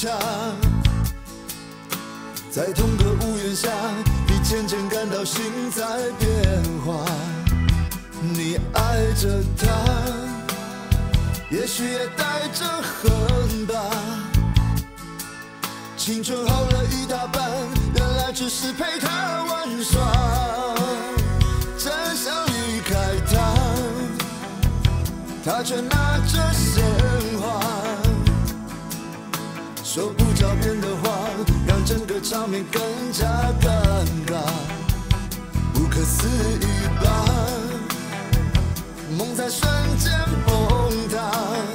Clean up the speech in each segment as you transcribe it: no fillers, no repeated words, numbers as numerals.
墙，在同个屋檐下，你渐渐感到心在变化。你爱着他，也许也带着恨吧。青春耗了一大半，原来只是陪他玩耍。真想离开他，他却拿着鲜花，说不着边的话，让整个场面更加尴尬。不可思议吧，梦在瞬间崩塌。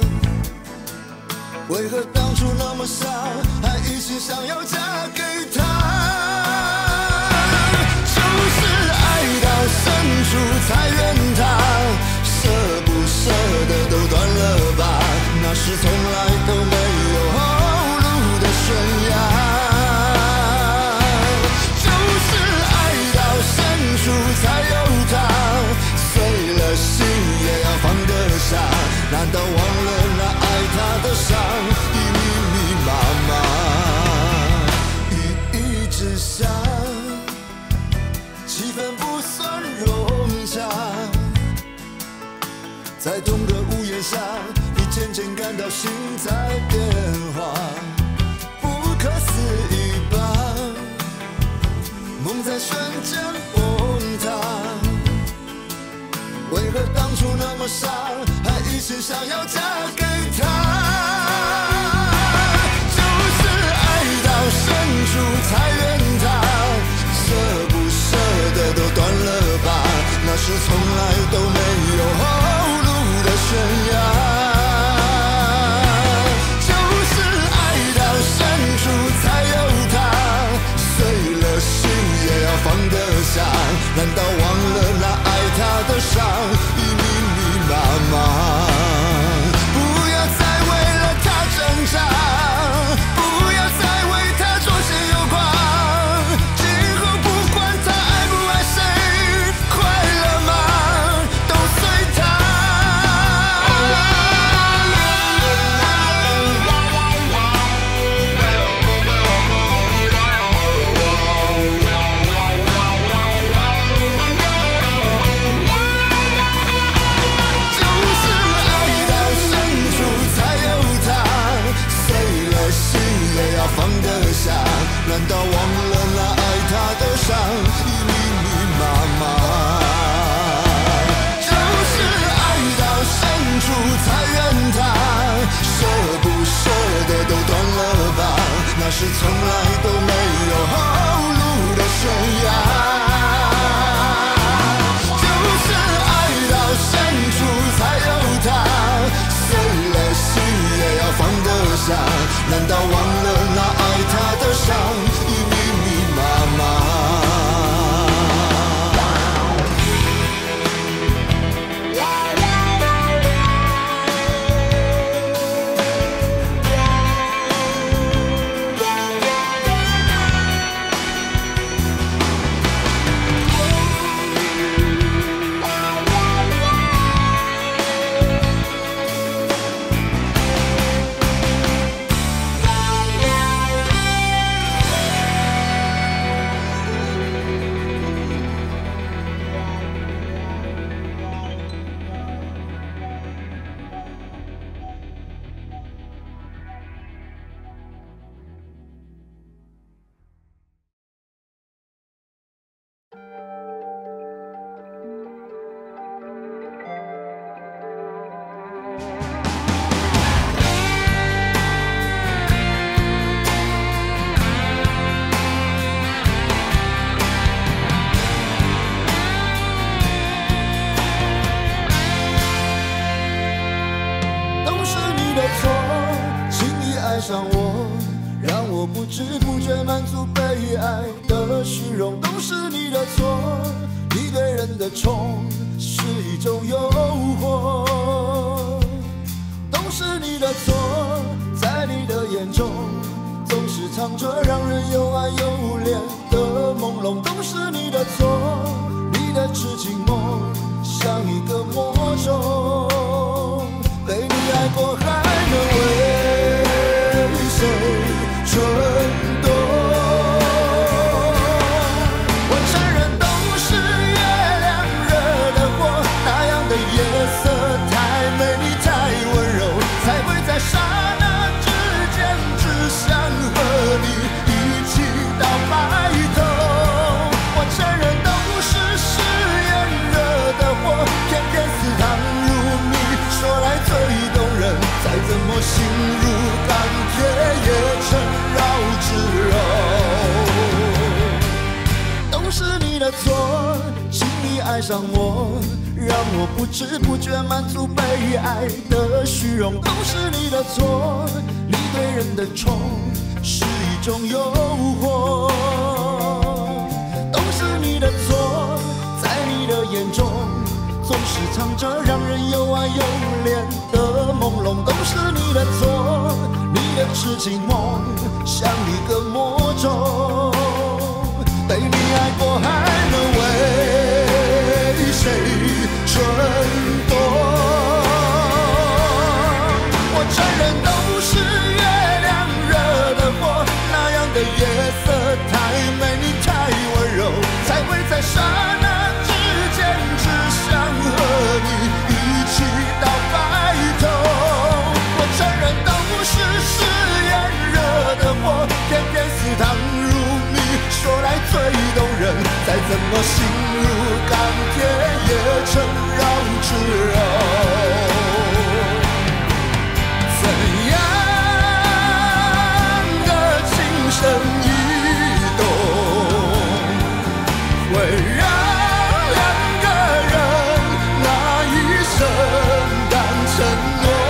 为何当初那么傻，还一心想要嫁给他？就是爱到深处才怨他，舍不舍得都断了吧，那是从来都没有后路的悬崖。就是爱到深处才有他，碎了心也要放得下，难道忘了那爱他的伤已密密麻麻？雨一直下，气氛不算融洽，在同个屋檐下，你渐渐感到心在变化。不可思议吧，梦在瞬间崩塌。为何当初那么傻，还一心想要嫁给他？就是爱到深处才怨他，舍不舍得都断了吧，那是从来都没有后路的悬崖。就是爱到深处才有他，碎了心也要放得下，难道忘了那爱他的伤已密密麻麻？不要再为了他挣扎，不要再为他左肩右胯，今后不管他爱不爱谁，快乐吗都随他。放得下，难道忘了那爱他的伤已密密麻麻？就是爱到深处才怨他，舍不舍得都断了吧，那是从来都没有后路的悬崖。就是爱到深处才有他，碎了心也要放得下，难道忘了那爱他的伤已密密麻麻？上我，让我不知不觉满足被爱的虚荣，都是你的错。你对人的宠是一种诱惑，都是你的错。在你的眼中，总是藏着让人又爱又怜的朦胧，都是你的错。你的痴情梦像一个魔咒，被你爱过还能为谁爱上我，让我不知不觉满足被爱的虚荣，都是你的错。你对人的宠是一种诱惑，都是你的错。在你的眼中，总是藏着让人又爱又怜的朦胧，都是你的错。你的痴情梦像一个魔咒，被你爱过还能为谁蠢动？我承认都是月亮惹的祸，那样的夜色太美，你太温柔，才会在刹那之间只想和你一起到白头。我承认都是誓言惹的祸，偏偏似糖如蜜，说来最动人，再怎么心如钢铁也成绕指柔。怎样的情深意动，会让两个人那一生敢承诺？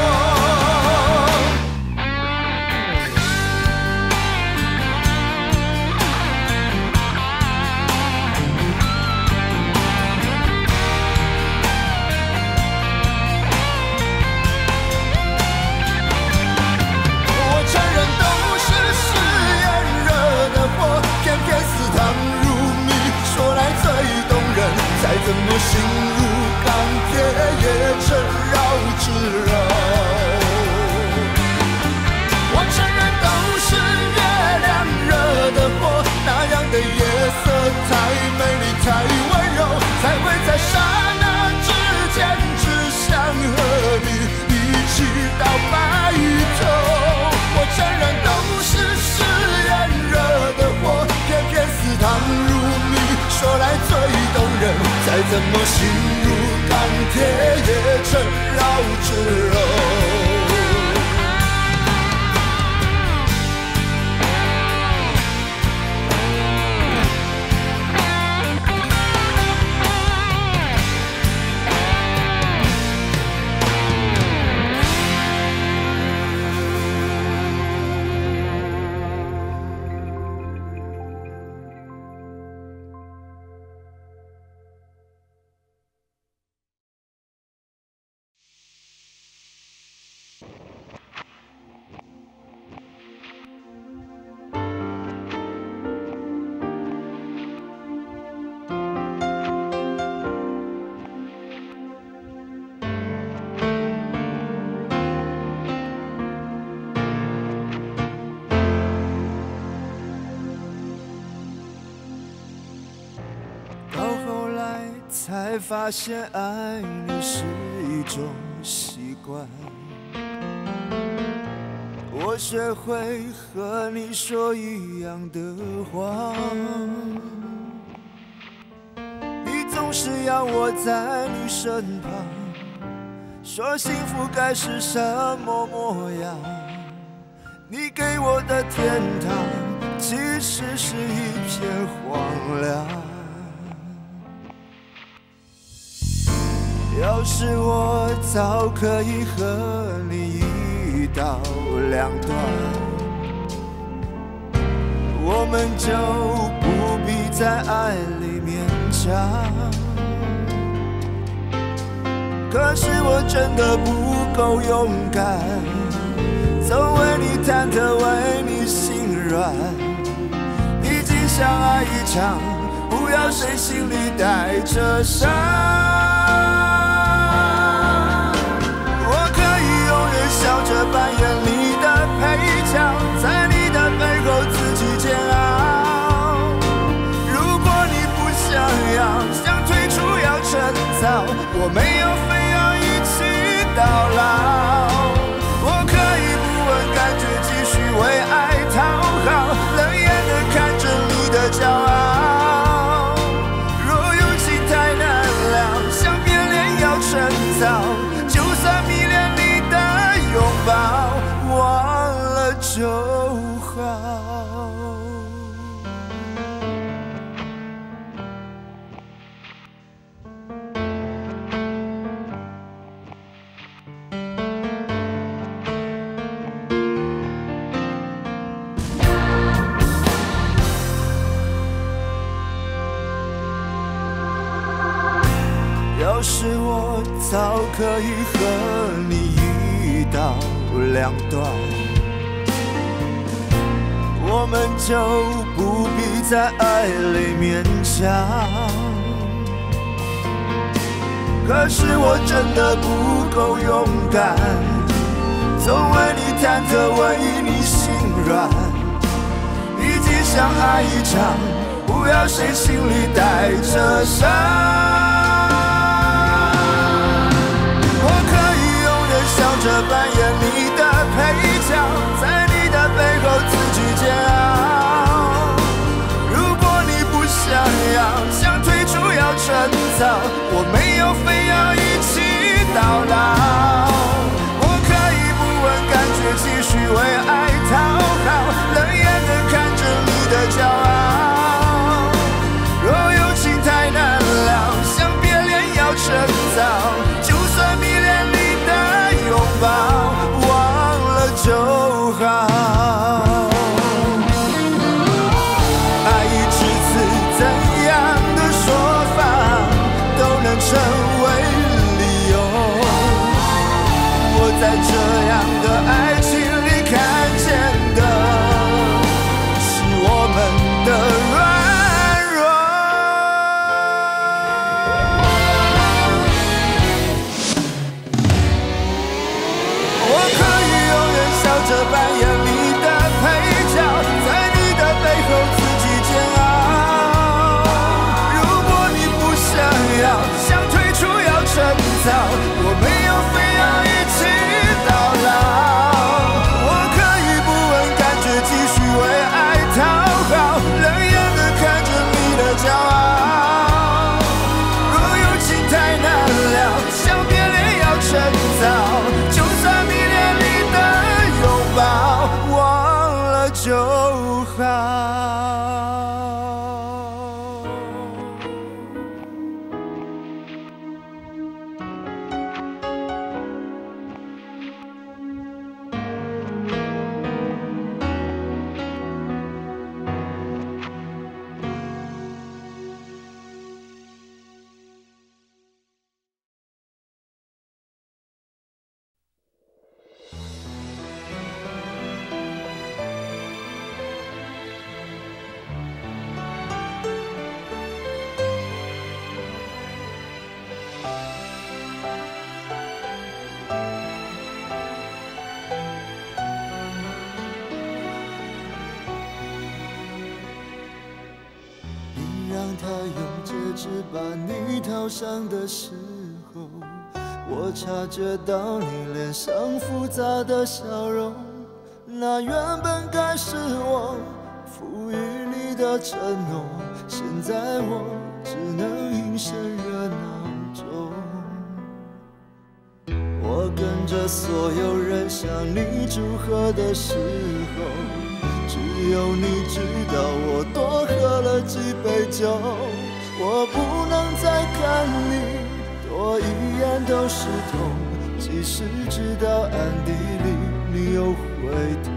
再怎么心如钢铁也成绕指柔。我承认都是月亮惹的祸，那样的夜色太美丽太温柔，才会在刹那之间只想和你一起到白头。我承认都是誓言惹的祸，偏偏似糖如蜜，说来最动人，再怎么心如钢铁也成绕指柔。才发现爱你是一种习惯，我学会和你说一样的话，你总是要我在你身旁，说幸福该是什么模样，你给我的天堂其实是一片荒凉。要是我早可以和你一刀两断，我们就不必在爱里勉强。可是我真的不够勇敢，总为你忐忑，为你心软。毕竟相爱一场，不要谁心里带着伤。笑着扮演你的配角，在你的背后自己煎熬。如果你不想要，想退出要趁早，我没有非要一起到老。我可以不问感觉，继续为爱讨好，冷眼地看着你的骄傲。若有情太难了，想变脸要趁早，就算迷恋你拥抱，忘了就好。 要是我早可以和你一刀两断，我们就不必在爱里勉强。可是我真的不够勇敢，总为你忐忑，为你心软，一起相爱一场，不要谁心里带着伤。我可以永远笑着扮演你的配角，在你的背后自己煎熬。如果你不想要，想退出要趁早，我没有非要一起到老。我可以不问感觉，继续为爱讨好，冷眼的看着你的骄傲。若有情太难了，想别恋要趁早，就算迷恋你的拥抱，忘了就好。爱一次次怎样的说法都能成为理由，我在这样的爱情里看见的是我们的软弱。我可以永远笑着扮演你的配角，在你的背后自己煎熬。如果你不想要，想退出要趁早，我没有非要一起到老。我可以不问感觉，继续为爱讨好，冷眼的看着你的骄傲。若有情太难了，想别恋要趁早，就算迷恋你的拥抱，忘了就好。他用戒指把你套上的时候，我察觉到你脸上复杂的笑容。那原本该是我赋予你的承诺，现在我只能隐身热闹中。我跟着所有人向你祝贺的时候，只有你知道我多喝了几杯酒。我不能再看你多一眼都是痛，即使知道暗地里你又回头。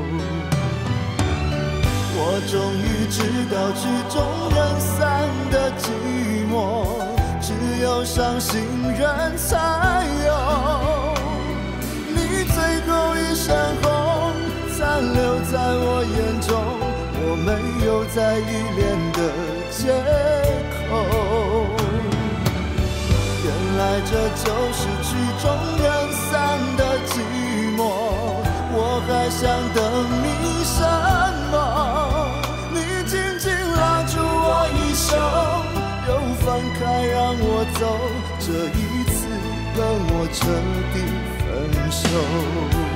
我终于知道曲终人散的寂寞，只有伤心人才有。你最后一身红残留在我眼中，我没有再依恋的借口。原来这就是曲终人散的寂寞，我还想等你什么？你紧紧拉住我一手，又放开让我走，这一次跟我彻底分手。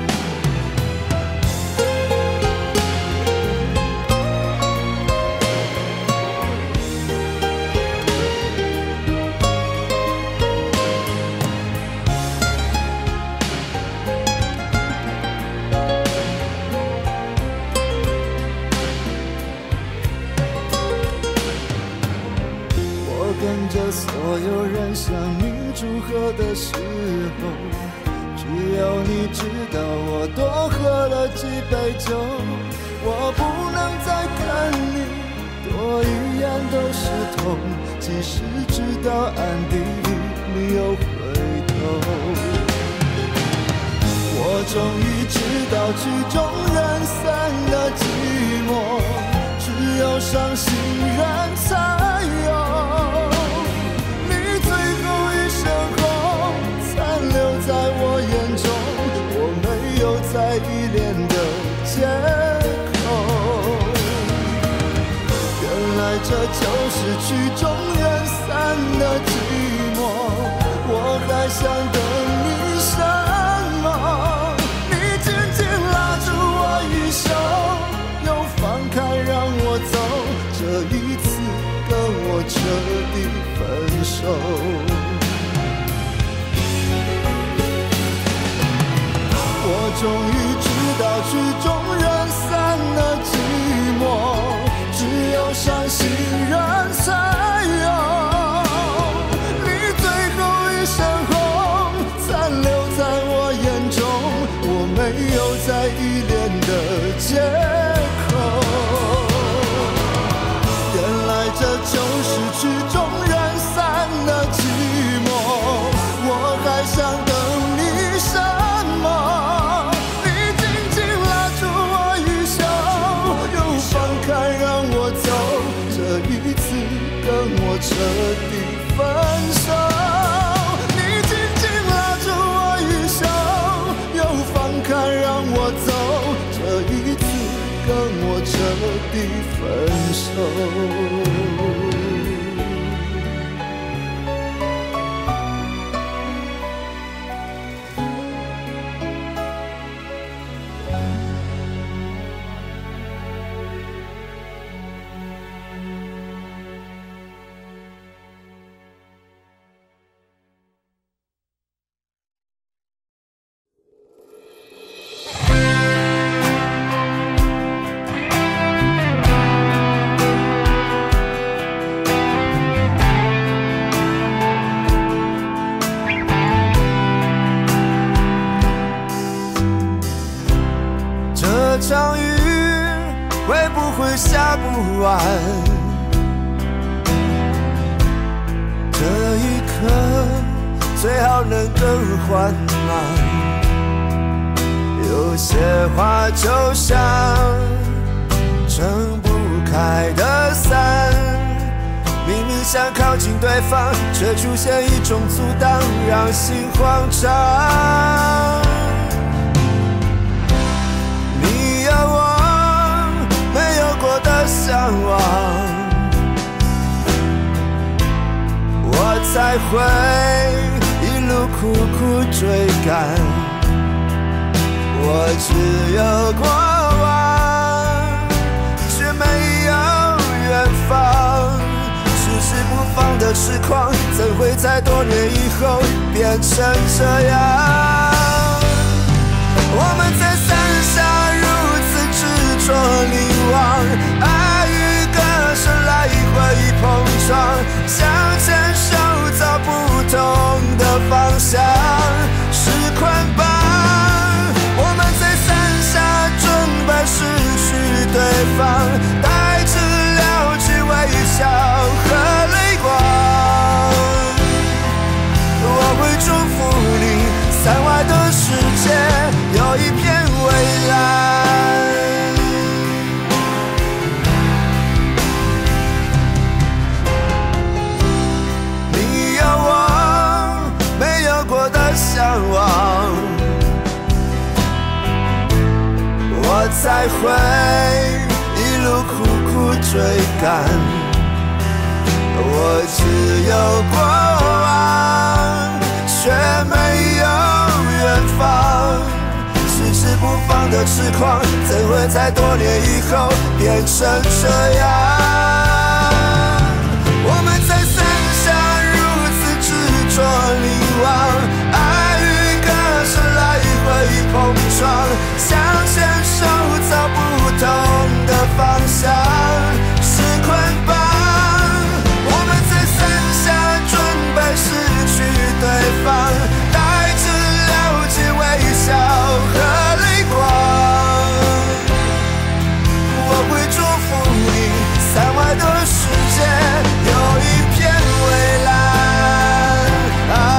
跟着所有人向你祝贺的时候，只有你知道我多喝了几杯酒。我不能再看你多一眼都是痛，即使知道暗地里你又回头。我终于知道曲终人散的寂寞，只有伤心人才有。你最后一身红残留在我眼中，我没有再依恋的借口。原来这就是曲终人散的寂寞，我还想等你什么？你紧紧拉住我衣袖，又放开让我走，这一次跟我彻底分手。我终于知道曲终人散的寂寞，只有伤心人才有。你最后一身红残留在我眼中，我没有再依恋的借口。原来这就是曲终人散的寂寞，我还想等你什么？你紧紧拉住我衣袖，又放开让我走，这一次跟我彻底分手。你紧紧拉住我衣袖，又放开让我走，这一次跟我彻底分手。这场雨会不会下不完？这一刻最好能更缓慢。有些话就像撑不开的伞，明明想靠近对方，却出现一种阻挡，让心慌张。的向往，我才会一路苦苦追赶。我只有过往，却没有远方。迟迟不放的痴狂，怎会在多年以后变成这样？我们在伞下如此执着凝望，爱与歌声来回碰撞，想牵手走不同的方向，是捆绑。我们在伞下准备失去对方，带着了解微笑和泪光。我会祝福你，伞外的世界有一片蔚蓝。你有我没有过的向往，我才会一路苦苦追赶。我只有过往，却没有远方。迟迟不放的痴狂，怎会在多年以后变成这样？我们在伞下如此执着凝望，爱与歌声来回碰撞，想牵手走不同的方向，是捆绑。我们在伞下准备失去对方，带着了解微笑和泪光。我会祝福你，伞外的世界有一片蔚蓝。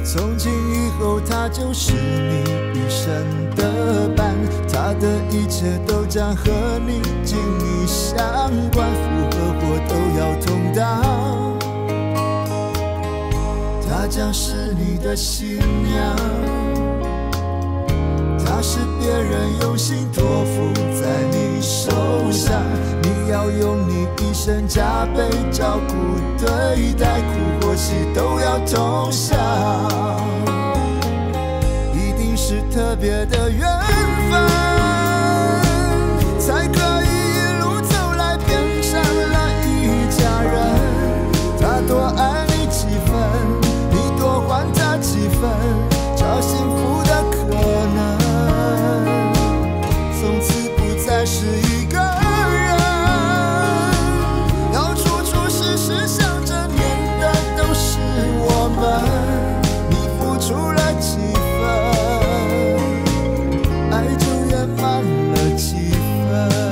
从今以后，他就是你一生的伴，他的一切都将和你紧密相关，福和祸都要同当。她将是你的新娘，她是别人用心托付在你手上，你要用你一生加倍照顾对待，苦或喜都要同享，一定是特别的缘分，才可以一路走来变成了一家人。他多爱你几分，你多还他几分，找幸福的可能，从此不再是一个人，要处处时时想着念的都是我们，你付出了几分，爱就圆满了几分。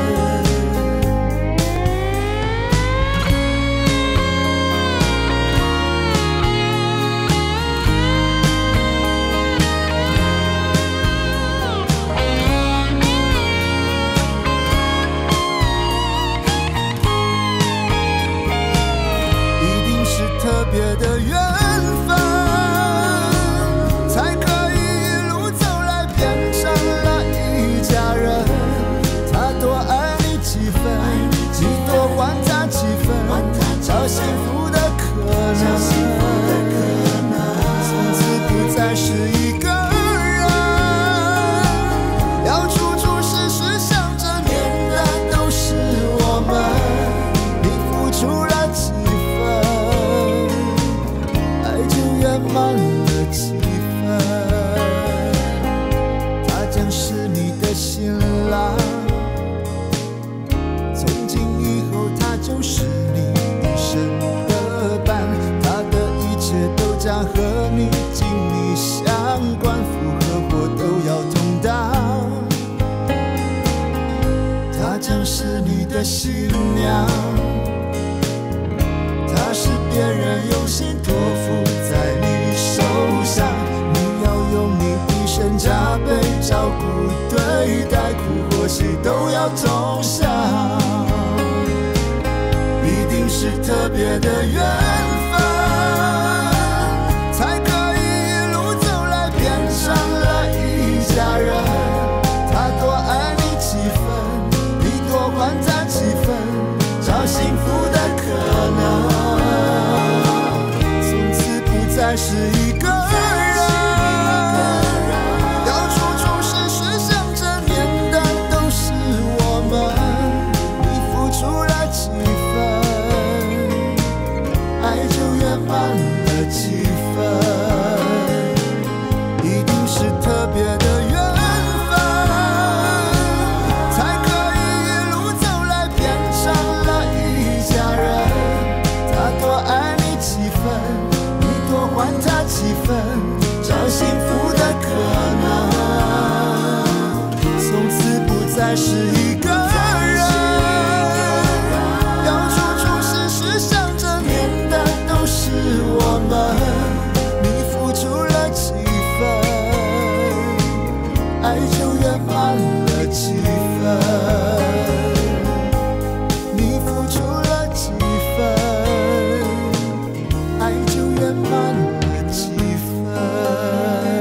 特别的缘分，才可以一路走来变成了一家人。他多爱你几分，你多还他几分，找幸福的可能，从此不再是一个人，要处处时时想着念的都是我们，你付出了几圆满了几分，他将是你的新郎，从今以后他就是你一生的伴，他的一切都将和你紧密相关，福和祸都要同当，他将是你的新娘，他是别人用心托付在你手上，你要用你一生加倍照顾对待，苦或喜都要同享，一定是特别的缘分，才可以一路走来变成了一家人。他多爱你几分，你多还他几分，找幸福的可能，再是一个人，要处处时时想着念的都是我们，你付出了几分，爱就圆满了几分，一定是特别的缘分，才可以一路走来变成了一家人。他多爱你几分，多还他几分，找幸福的可能，从此不再是一个人，要处处时时想着念的都是我们，你付出了几分，爱就圆满了几分，你付出了几分，爱就圆满了几分。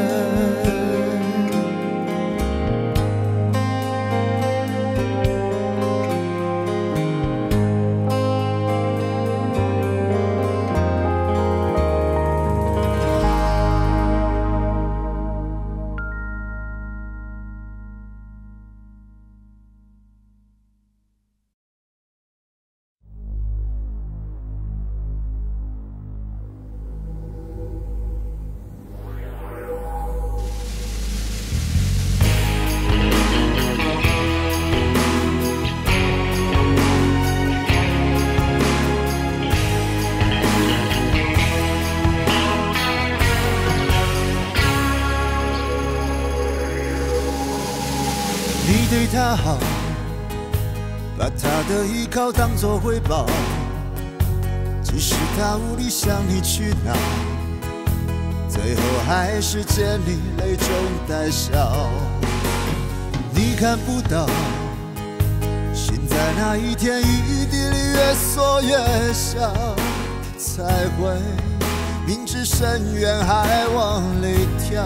你对他好，把他的依靠当作回报，即使他无力向你取闹，这最后还是见你泪中带笑。你看不到，心在那一天雨滴里越缩越小，才会明知深渊还往里跳。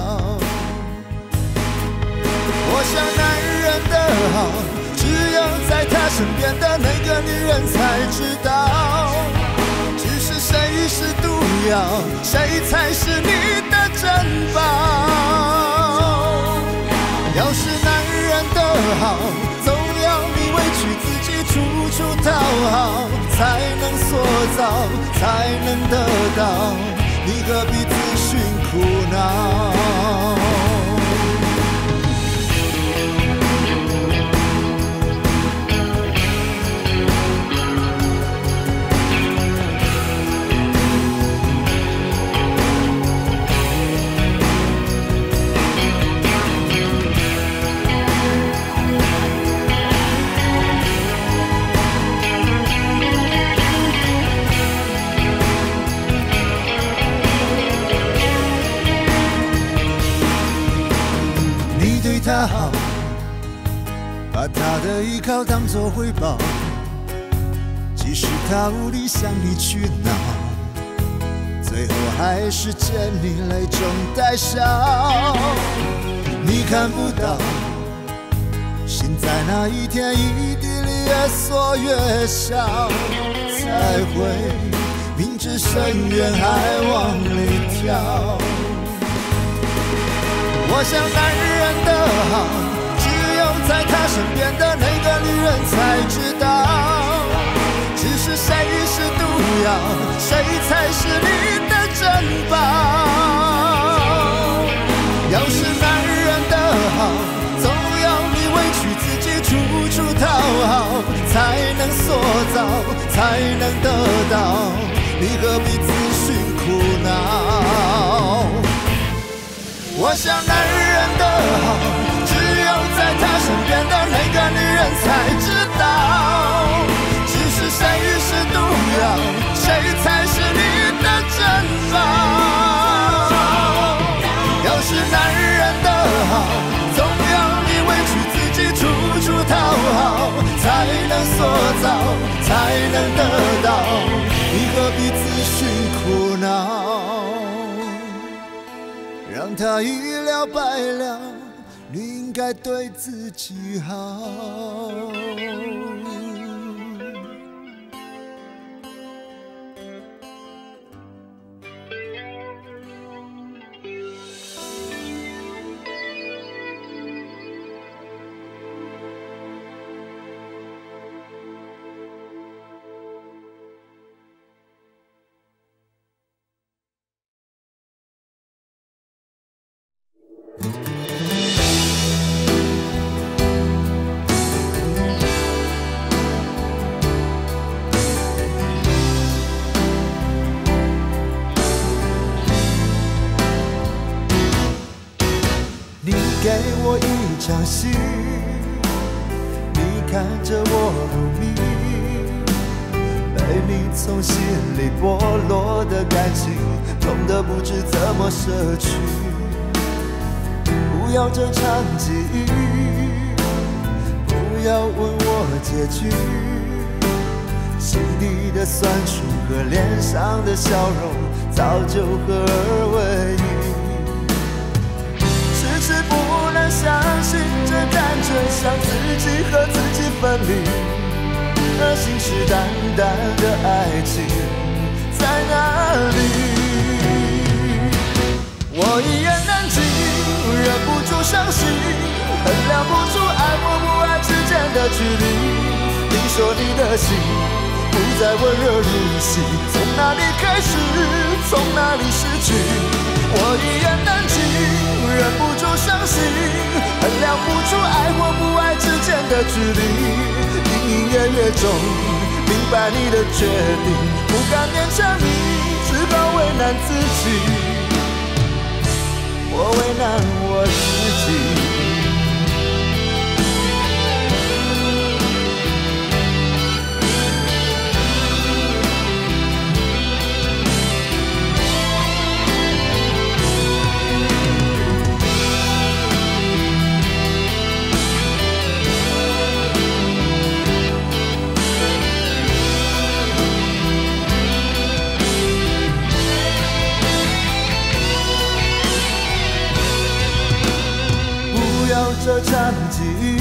我想男人的好，只有在他身边的那个女人才知道。只是谁是毒药，谁才是你的珍宝。要是男人的好，总要你委屈自己处处讨好，才能塑造，才能得到。你何必自寻苦恼？他好，把他的依靠当作回报，即使他无力向你去闹，最后还是见你泪中带笑。你看不到，心在那一天雨滴里越缩越小，才会明知深渊还往里跳。我想男人的好，只有在他身边的那个女人才知道。只是谁是毒药，谁才是你的珍宝。要是男人的好，总要你委屈自己处处讨好，才能塑造，才能得到。你何必自寻苦恼？我想男人的好，只有在他身边的那个女人才知道。只是谁是毒药，谁才是你的珍宝。要是男人的好，总要你委屈自己处处讨好，才能塑造，才能得到。你何必自寻苦恼？让他一了百了，你应该对自己好。给我一场戏，你看着我入迷，被你从心里剥落的感情，痛得不知怎么舍去。不要这场记忆，不要问我结局，心底的酸楚和脸上的笑容，早就合二为一。迟迟不能相信，这感觉像自己和自己分离，而信誓旦旦的爱情在哪里？我一言难尽，忍不住伤心，衡量不出爱或不爱之间的距离。你说你的心不再温热如昔，从哪里开始，从哪里失去？我一言难尽，忍不住伤心，衡量不出爱或不爱之间的距离。隐隐约约中，明白你的决定，不敢勉强你，只好为难自己。我为难我自己。 这场际遇，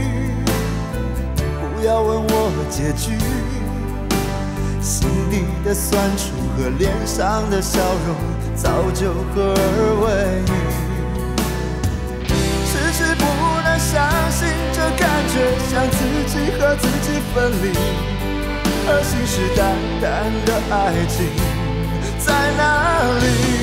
不要问我结局。心底的酸楚和脸上的笑容早就合二为一，迟迟不能相信这感觉像自己和自己分离，而信誓旦旦的爱情在哪里？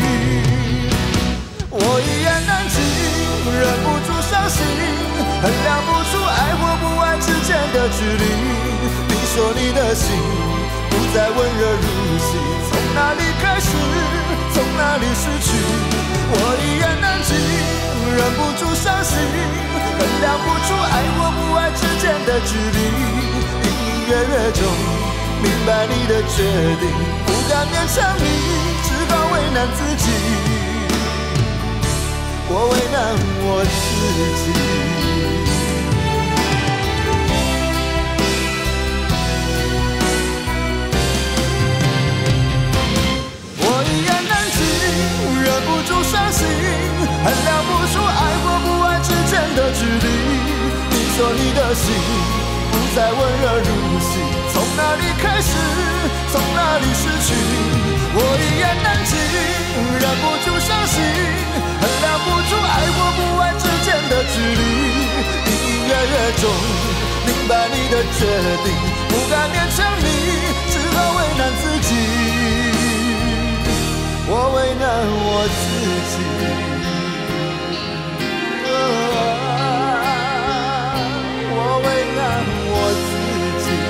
我一言难尽，忍不住伤心，衡量不出爱或不爱之间的距离。你说你的心不再温热如昔，从哪里开始，从哪里失去？我一言难尽，忍不住伤心，衡量不出爱或不爱之间的距离。隐隐约约中明白你的决定，不敢勉强你，只好为难自己，我为难我自己。伤心，衡量不出爱或不爱之间的距离。你说你的心不再温热如昔，从哪里开始，从哪里失去？我一言难尽，忍不住伤心，衡量不出爱或不爱之间的距离。隐隐约约中明白你的决定，不敢勉强你，只好为难自己。我为难我自己，我为难我自己。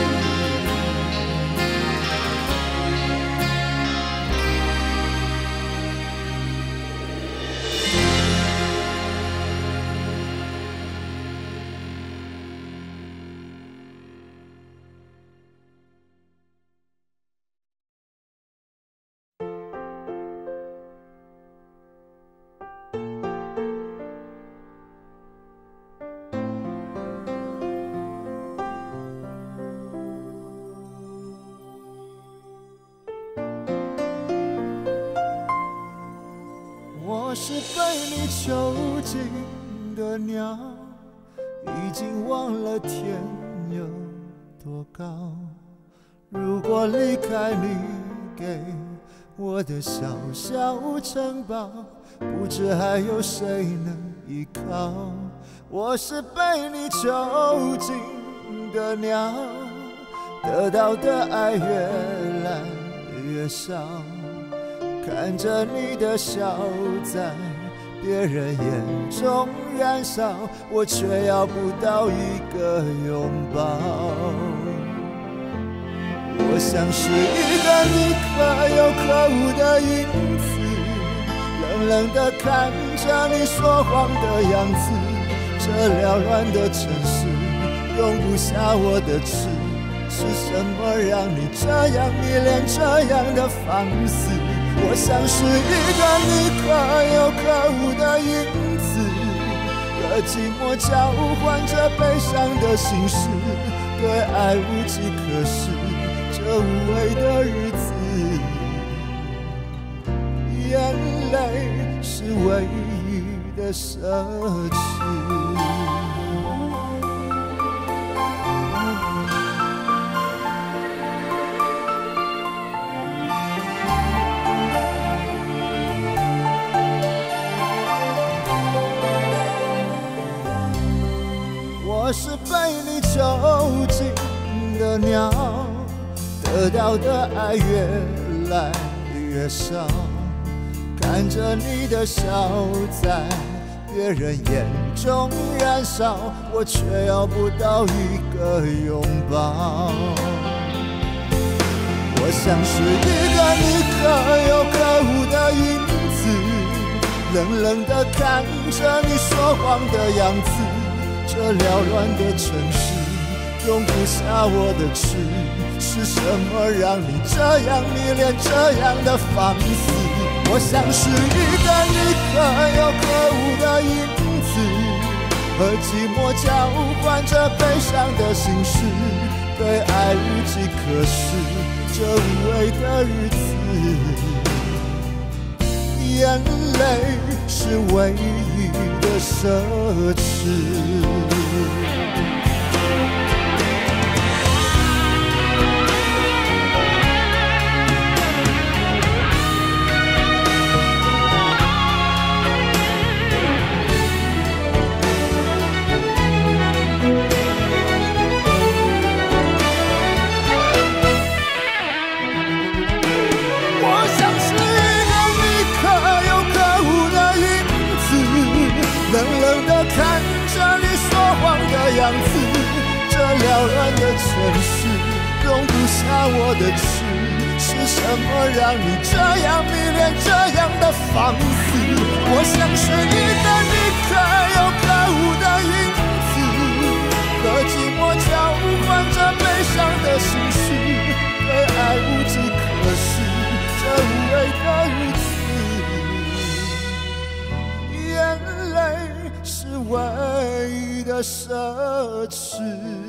我是被你囚禁的鸟，已经忘了天有多高。如果离开你给我的小小城堡，不知还有谁能依靠。我是被你囚禁的鸟，得到的爱越来越少，看着你的笑在别人眼中燃烧，我却要不到一个拥抱。我像是一个你可有可无的影子，冷冷地看着你说谎的样子。这缭乱的城市容不下我的痴，是什么让你这样迷恋，这样的放肆？我像是一个你可有可无的影子，和寂寞交换着悲伤的心事，对爱无计可施，这无味的日子，眼泪是唯一的奢侈。我是被你囚禁的鸟，得到的爱越来越少，看着你的笑在别人眼中燃烧，我却要不到一个拥抱。我像是一个你可有可无的影子，冷冷地看着你说谎的样子。这缭乱的城市容不下我的痴，是什么让你这样迷恋，这样的放肆？我像是一个你可有可无的影子，和寂寞交换着悲伤的心事，对爱无计可施，这无味的日子，眼泪是唯一的奢侈。样子，这缭乱的城市容不下我的痴，是什么让你这样迷恋，这样的放肆？我像是一个你可有可无的影子，和寂寞交换着悲伤的心事，对爱无计可施，这无味的日子，眼泪是唯一的奢侈。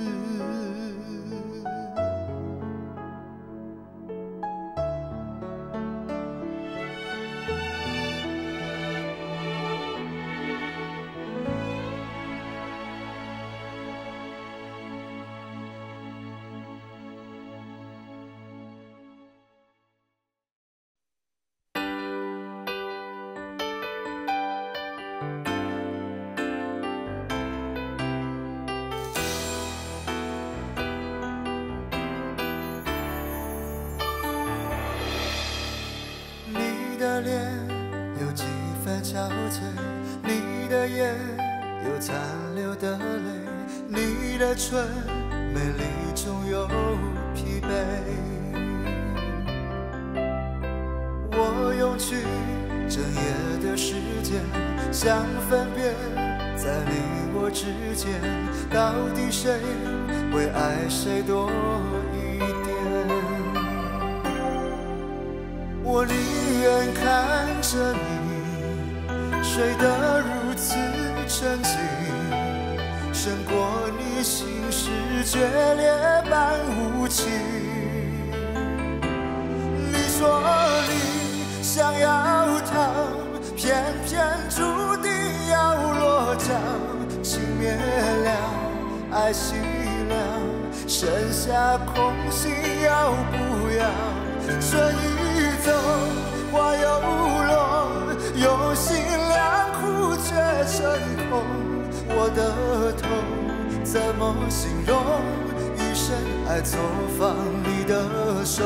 你的脸有几分憔悴，你的眼有残留的泪，你的唇美丽中有疲惫。我用去整夜的时间，想分辨在你我之间，到底谁会爱谁多一点。我宁愿看着你睡得如此沉静，胜过你心事决裂般无情。你说你想要逃，偏偏注定要落脚，情灭了，爱熄了，剩下空心要不要？春已走，花又落，用心良苦却成空。我的痛怎么形容？一生爱错放你的手。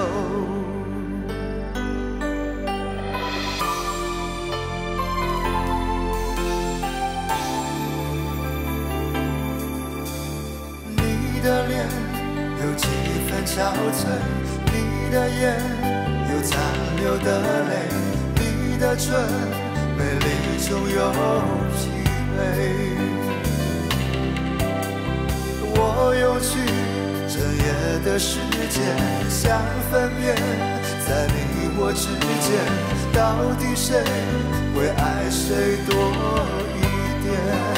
你的脸有几分憔悴，你的眼有残留的泪，你的唇美丽中有疲惫。我用去整夜的时间，想分辨在你我之间，到底谁会爱谁多一点。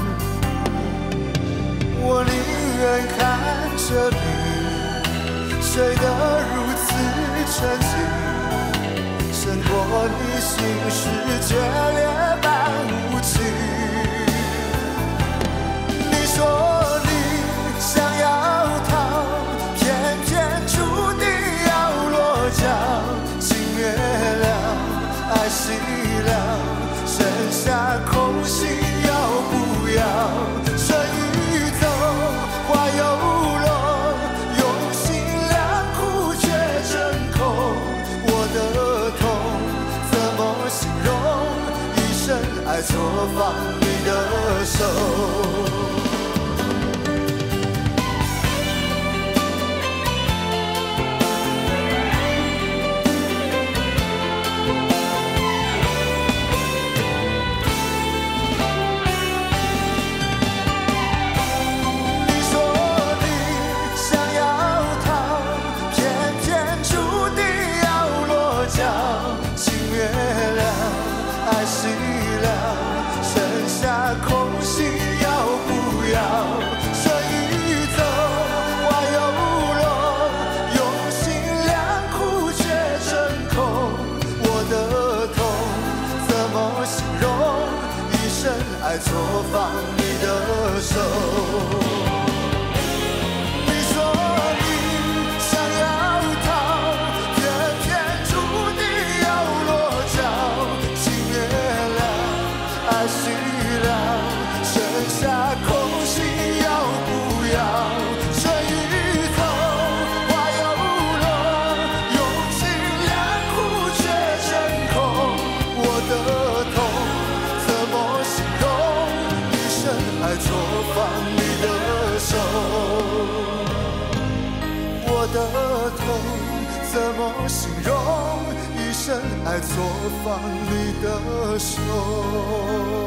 我宁愿看着你睡得如此沉静，胜过你心事决裂般无情。你说你想要逃，偏偏注定要落脚，情灭了，爱熄了，剩下空心要不要？春已走，花又落，用心良苦却成空。我的痛怎么形容？一生爱错放你的手。 生爱错放你的手。你说你想要逃，偏偏注定要落脚。情灭了，爱熄了，剩下空心要不要？春雨后花又落，用尽良苦却真空。我的痛怎么形容？一生爱错放你的手。我的痛怎么形容？一生爱错放你的手。